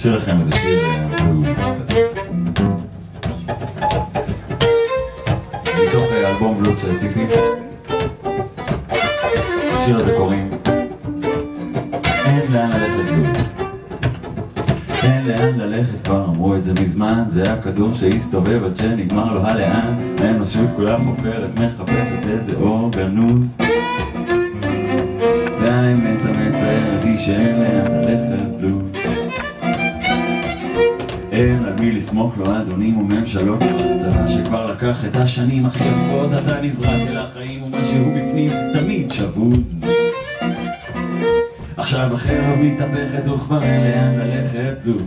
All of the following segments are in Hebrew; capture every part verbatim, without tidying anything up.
שיר לכם איזה שיר בלוז כזה. מתוך אלבום בלוז שעשיתי. השיר הזה קוראים אין לאן ללכת בלוז. אין לאן ללכת, כבר אמרו את זה מזמן, זה הכדור שהסתובב עד שנגמר לו הלאן. האנושות כולה חופרת, מחפשת איזה אורגנוס, והאמת המצערת היא שאין לאן ללכת בלוז. אין על מי לסמוך לו אדונים וממשלות, צבא שכבר לקח את השנים הכי יפות, אתה נזרק אל החיים ומשהו בפנים תמיד שבוז. עכשיו החרב מתהפכת וכבר אין לאן ללכת בלוז.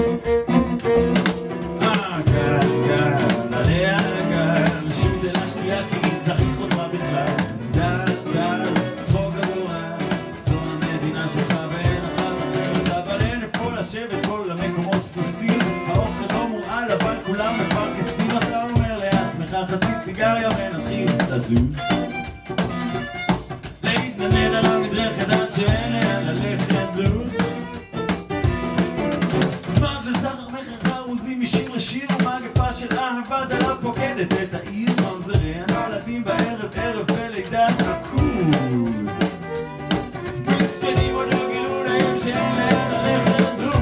הגל גל עליה גל, שוט אל השנייה כי צריך אותך בכלל. גל גל צחוק הגורל, זו המדינה שלך ואין אחת אחרת, אבל אין איפה לשבת, כל המקומות תפוסים, האוכל לא מורעל אבל כולם מפרקסים. אתה אומר לעצמך חצי סיגריה ונתחיל לזוז, להתנדנד על המדרכת עד שאין לאן ללכת בלוז. זמן של סחר מכר חרוזים משיר לשיר, ומגפה של אהבה דלה פוקדת את העיר. ממזרי הנולדים בערב ערב בלידת הכוס, מסכנים עוד לא גילו להם שאין לאן ללכת בלוז.